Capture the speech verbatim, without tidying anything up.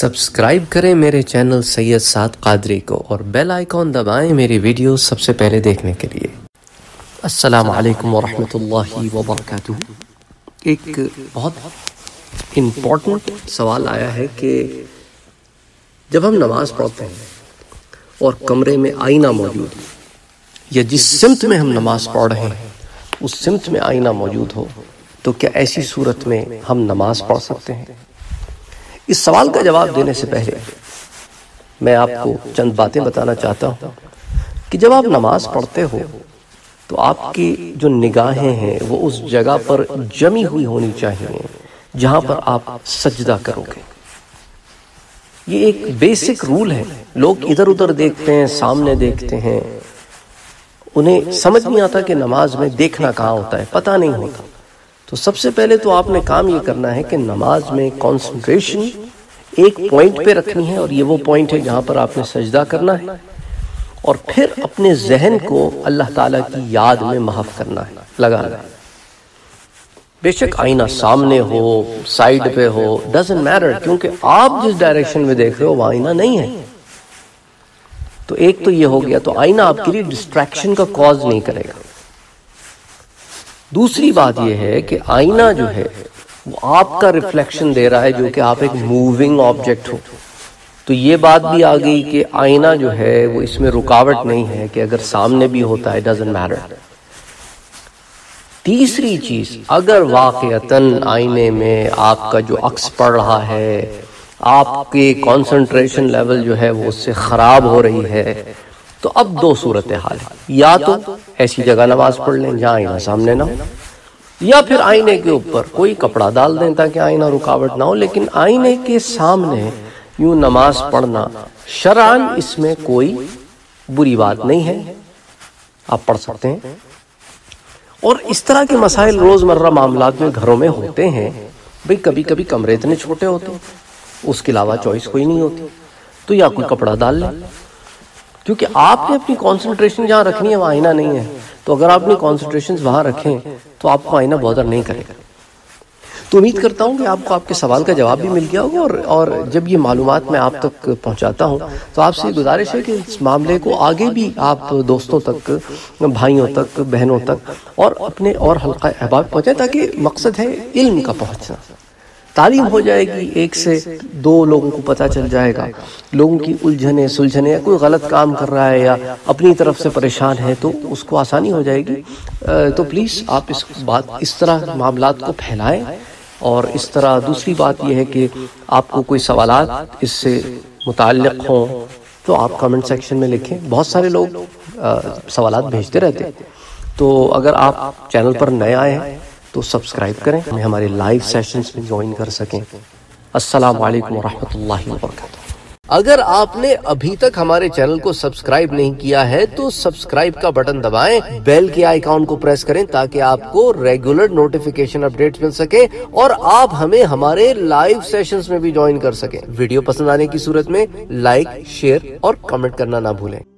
Subscribe کریں میرے channel سید سعد قادری کو اور بیل آئیکن دبائیں میری ویڈیو سب سے پہلے دیکھنے کے لیے۔ السلام علیکم ورحمۃ اللہ وبرکاتہ۔ ایک بہت امپورٹنٹ سوال آیا ہے کہ جب ہم نماز پڑھتے ہیں اور کمرے میں آئینہ موجود یا جس سمت میں ہم نماز پڑھ رہے ہیں اس سمت میں آئینہ موجود ہو تو کیا ایسی صورت میں ہم نماز پڑھ سکتے ہیں؟ اس سوال کا جواب دینے سے پہلے میں آپ کو چند باتیں بتانا چاہتا ہوں کہ جب آپ نماز پڑھتے ہو تو آپ کی جو نگاہیں ہیں وہ اس جگہ پر جمی ہوئی ہونی چاہیے جہاں پر آپ سجدہ کرو گے۔ یہ ایک بیسک رول ہے۔ لوگ ادھر ادھر دیکھتے ہیں، سامنے دیکھتے ہیں، انہیں سمجھ نہیں آتا کہ نماز میں دیکھنا کہاں ہوتا ہے، پتہ نہیں ہوتا۔ تو سب سے پہلے تو آپ نے کام یہ کرنا ہے کہ نماز میں کانسنٹریشن ایک پوائنٹ پہ رکھنی ہے، اور یہ وہ پوائنٹ ہے جہاں پر آپ نے سجدہ کرنا ہے، اور پھر اپنے ذہن کو اللہ تعالیٰ کی یاد میں محو کرنا ہے، لگانا ہے۔ بے شک آئینہ سامنے ہو، سائیڈ پہ ہو، ڈزنٹ میٹر، کیونکہ آپ جس ڈائریکشن میں دیکھ رہے ہو وہ آئینہ نہیں ہے۔ تو ایک تو یہ ہو گیا، تو آئینہ آپ کے لیے ڈسٹریکشن کا کاز نہیں کرے گا۔ دوسری بات یہ ہے کہ آئینہ جو ہے وہ آپ کا ریفلیکشن دے رہا ہے، جو کہ آپ ایک موونگ آبجیکٹ ہو۔ تو یہ بات بھی آ گئی کہ آئینہ جو ہے وہ اس میں رکاوٹ نہیں ہے کہ اگر سامنے بھی ہوتا ہے ڈزنٹ میٹر۔ تیسری چیز، اگر واقعتاً آئینے میں آپ کا جو عکس پڑ رہا ہے، آپ کے کانسنٹریشن لیول جو ہے وہ اس سے خراب ہو رہی ہے، تو اب دو صورتحال ہے۔ یا تو ایسی جگہ نماز پڑھ لیں جہاں آئینہ سامنے نہ ہو، یا پھر آئینے کے اوپر کوئی کپڑا ڈال دیں تاکہ آئینہ رکاوٹ نہ ہو۔ لیکن آئینے کے سامنے یوں نماز پڑھنا شرعاً اس میں کوئی بری بات نہیں ہے، آپ پڑھ سکتے ہیں۔ اور اس طرح کے مسائل روزمرہ معاملات میں گھروں میں ہوتے ہیں۔ بھئی کبھی کبھی کمرے اتنے چھوٹے ہوتے ہیں، اس کے علاوہ چوائس کوئی نہیں ہوتی، تو یا کوئی کپڑا ڈال لیں، کیونکہ آپ نے اپنی کانسنٹریشن جہاں رکھنی ہے وہ آئینہ نہیں ہے۔ تو اگر آپ اپنی کانسنٹریشن وہاں رکھیں تو آپ کو آئینہ بادر نہیں کرے گا۔ تو امید کرتا ہوں کہ آپ کو آپ کے سوال کا جواب بھی مل گیا ہوگا، اور اور جب یہ معلومات میں آپ تک پہنچاتا ہوں تو آپ سے گزارش ہے کہ اس معاملے کو آگے بھی آپ دوستوں تک، بھائیوں تک، بہنوں تک اور اپنے اور حلقہ احباب پہنچائیں، تاکہ مقصد ہے علم کا پہنچنا۔ تعلیم ہو جائے گی، ایک سے دو لوگوں کو پتہ چل جائے گا، لوگوں کی الجھنیں سلجھنیں، یا کوئی غلط کام کر رہا ہے یا اپنی طرف سے پریشان ہے تو اس کو آسانی ہو جائے گی۔ تو پلیز آپ اس بات اس طرح معاملات کو پھیلائیں۔ اور اس طرح دوسری بات یہ ہے کہ آپ کو کوئی سوالات اس سے متعلق ہوں تو آپ کمنٹ سیکشن میں لکھیں۔ بہت سارے لوگ سوالات بھیجتے رہتے ہیں، تو اگر آپ چینل پر نئے آئے ہیں تو سبسکرائب کریں، ہمیں ہمارے لائیو سیشنز میں جوائن کر سکیں۔ السلام علیکم ورحمۃ اللہ وبرکاتہ۔ اگر آپ نے ابھی تک ہمارے چینل کو سبسکرائب نہیں کیا ہے تو سبسکرائب کا بٹن دبائیں، بیل کے آئیکن کو پریس کریں تاکہ آپ کو ریگولر نوٹیفیکیشن اپڈیٹس مل سکے اور آپ ہمیں ہمارے لائیو سیشنز میں بھی جوائن کر سکیں۔ ویڈیو پسند آنے کی صورت میں لائک، شیئر اور کمنٹ کرنا نہ بھولیں۔